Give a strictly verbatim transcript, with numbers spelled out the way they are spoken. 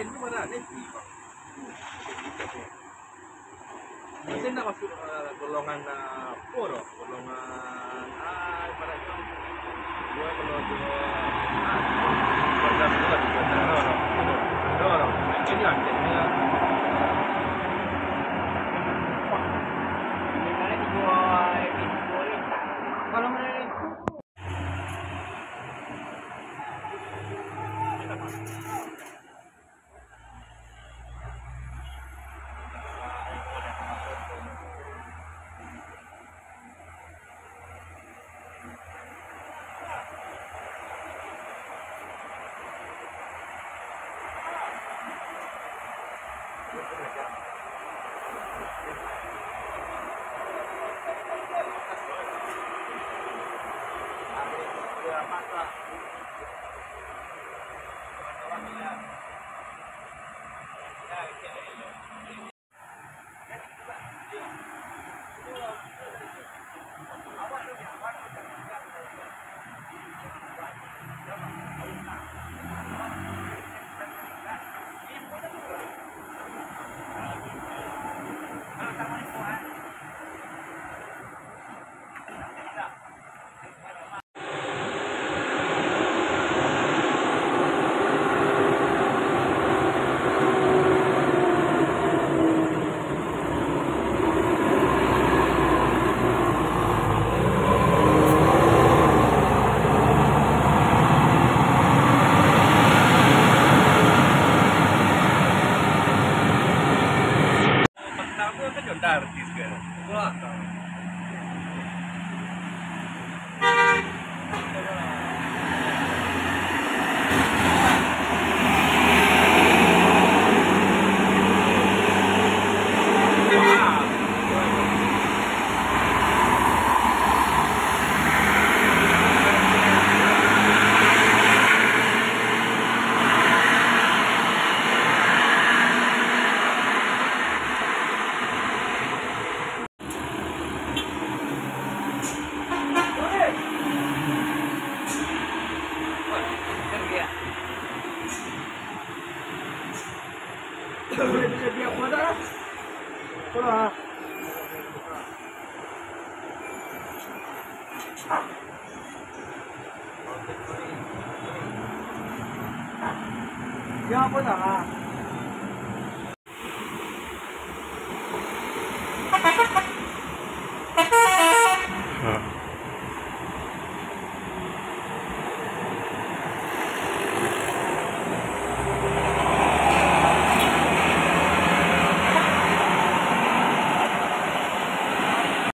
Ken tu mana Navy kok. Masih nak masuk uh, golongan uh, four, golongan ah ibaratnya dua kalau dua ah warga sekolah juga tak ada orang. Ada orang. Ini lah dia. Kalau mana artis kan? Wah. Bisa dia apa dah? Kalau dia apa dah?